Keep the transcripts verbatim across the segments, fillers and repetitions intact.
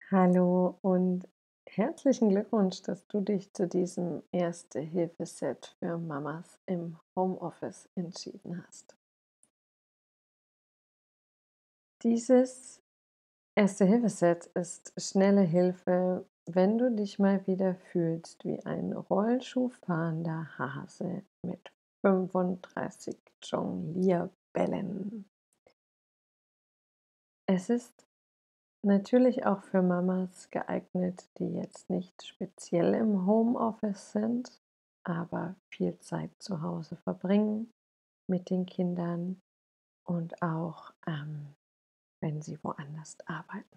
Hallo und herzlichen Glückwunsch, dass du dich zu diesem Erste-Hilfe-Set für Mamas im Homeoffice entschieden hast. Dieses Erste-Hilfe-Set ist schnelle Hilfe, wenn du dich mal wieder fühlst wie ein Rollschuhfahrender Hase mit fünfunddreißig Jonglierbällen. Es ist natürlich auch für Mamas geeignet, die jetzt nicht speziell im Homeoffice sind, aber viel Zeit zu Hause verbringen mit den Kindern und auch, ähm, wenn sie woanders arbeiten.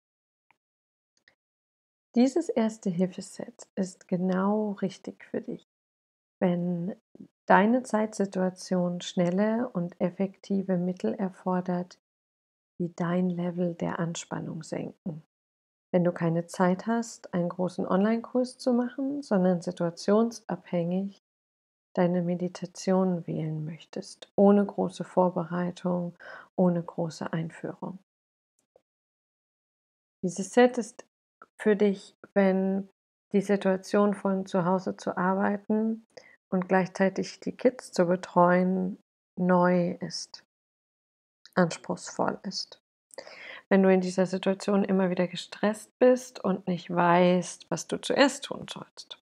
Dieses Erste-Hilfe-Set ist genau richtig für dich, wenn deine Zeitsituation schnelle und effektive Mittel erfordert, die dein Level der Anspannung senken. Wenn du keine Zeit hast, einen großen Onlinekurs zu machen, sondern situationsabhängig deine Meditation wählen möchtest, ohne große Vorbereitung, ohne große Einführung. Dieses Set ist für dich, wenn die Situation von zu Hause zu arbeiten und gleichzeitig die Kids zu betreuen neu ist, anspruchsvoll ist. Wenn du in dieser Situation immer wieder gestresst bist und nicht weißt, was du zuerst tun sollst.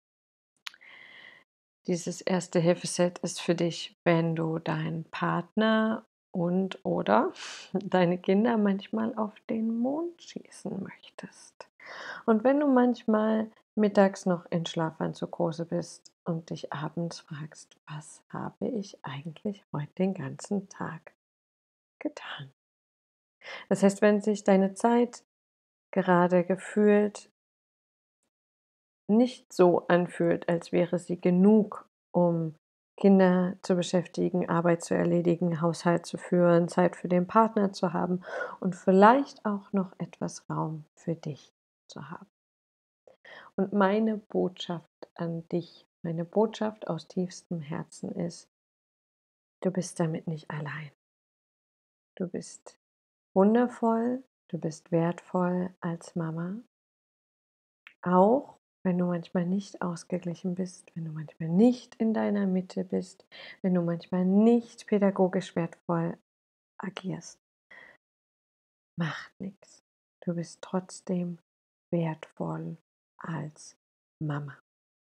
Dieses Erste-Hilfe-Set ist für dich, wenn du deinen Partner und oder deine Kinder manchmal auf den Mond schießen möchtest. Und wenn du manchmal mittags noch in Schlafanzughose bist und dich abends fragst: „Was habe ich eigentlich heute den ganzen Tag getan?“ Das heißt, wenn sich deine Zeit gerade gefühlt nicht so anfühlt, als wäre sie genug, um Kinder zu beschäftigen, Arbeit zu erledigen, Haushalt zu führen, Zeit für den Partner zu haben und vielleicht auch noch etwas Raum für dich zu haben. Und meine Botschaft an dich, meine Botschaft aus tiefstem Herzen ist: Du bist damit nicht allein. Du bist wundervoll, du bist wertvoll als Mama. Auch wenn du manchmal nicht ausgeglichen bist, wenn du manchmal nicht in deiner Mitte bist, wenn du manchmal nicht pädagogisch wertvoll agierst, macht nichts. Du bist trotzdem wertvoll als Mama.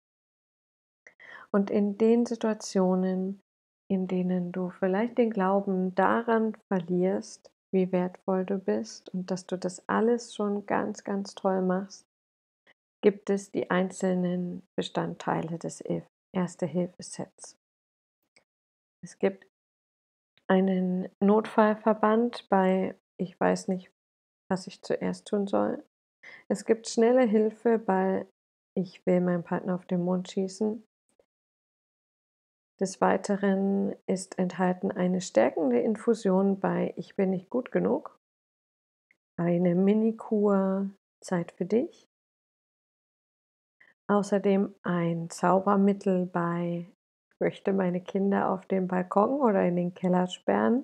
Und in den Situationen, in denen du vielleicht den Glauben daran verlierst, wie wertvoll du bist und dass du das alles schon ganz, ganz toll machst, gibt es die einzelnen Bestandteile des If Erste-Hilfe-Sets. Es gibt einen Notfallverband bei „Ich weiß nicht, was ich zuerst tun soll“. Es gibt schnelle Hilfe bei „Ich will meinen Partner auf den Mond schießen“. Des Weiteren ist enthalten eine stärkende Infusion bei „Ich bin nicht gut genug“, eine Mini-Kur „Zeit für dich“, außerdem ein Zaubermittel bei „Ich möchte meine Kinder auf den Balkon oder in den Keller sperren“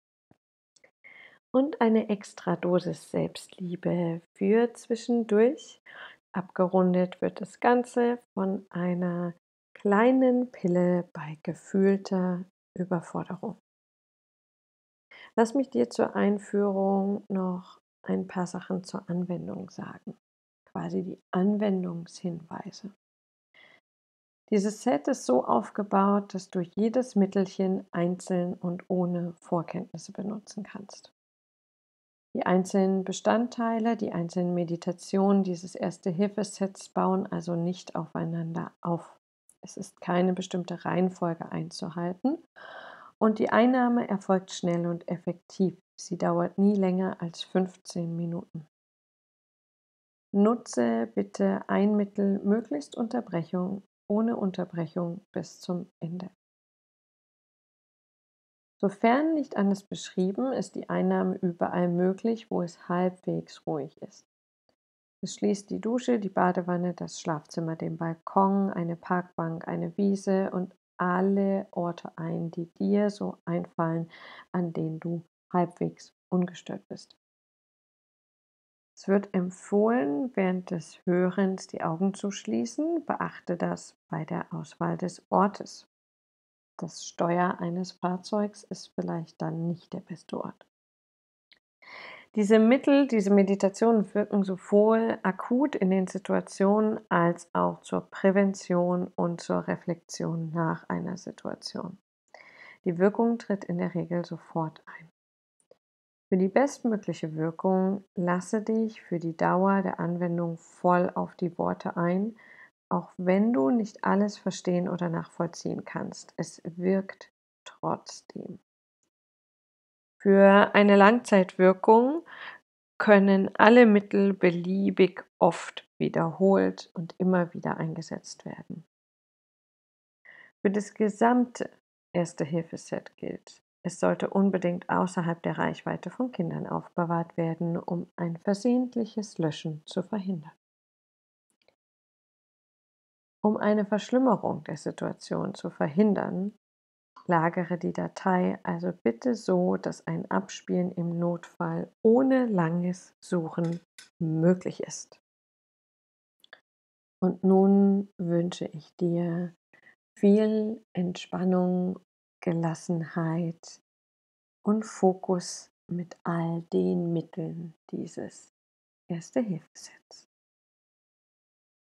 und eine Extradosis Selbstliebe für zwischendurch. Abgerundet wird das Ganze von einer kleinen Pille bei gefühlter Überforderung. Lass mich dir zur Einführung noch ein paar Sachen zur Anwendung sagen, quasi die Anwendungshinweise. Dieses Set ist so aufgebaut, dass du jedes Mittelchen einzeln und ohne Vorkenntnisse benutzen kannst. Die einzelnen Bestandteile, die einzelnen Meditationen dieses Erste-Hilfe-Sets bauen also nicht aufeinander auf. Es ist keine bestimmte Reihenfolge einzuhalten und die Einnahme erfolgt schnell und effektiv. Sie dauert nie länger als fünfzehn Minuten. Nutze bitte ein Mittel möglichst Unterbrechung, ohne Unterbrechung bis zum Ende. Sofern nicht anders beschrieben, ist die Einnahme überall möglich, wo es halbwegs ruhig ist. Es schließt die Dusche, die Badewanne, das Schlafzimmer, den Balkon, eine Parkbank, eine Wiese und alle Orte ein, die dir so einfallen, an denen du halbwegs ungestört bist. Es wird empfohlen, während des Hörens die Augen zu schließen. Beachte das bei der Auswahl des Ortes. Das Steuer eines Fahrzeugs ist vielleicht dann nicht der beste Ort. Diese Mittel, diese Meditationen wirken sowohl akut in den Situationen als auch zur Prävention und zur Reflexion nach einer Situation. Die Wirkung tritt in der Regel sofort ein. Für die bestmögliche Wirkung lasse dich für die Dauer der Anwendung voll auf die Worte ein, auch wenn du nicht alles verstehen oder nachvollziehen kannst. Es wirkt trotzdem. Für eine Langzeitwirkung können alle Mittel beliebig oft wiederholt und immer wieder eingesetzt werden. Für das gesamte Erste-Hilfe-Set gilt: Es sollte unbedingt außerhalb der Reichweite von Kindern aufbewahrt werden, um ein versehentliches Löschen zu verhindern. Um eine Verschlimmerung der Situation zu verhindern, lagere die Datei also bitte so, dass ein Abspielen im Notfall ohne langes Suchen möglich ist. Und nun wünsche ich dir viel Entspannung, Gelassenheit und Fokus mit all den Mitteln dieses Erste-Hilfe-Sets.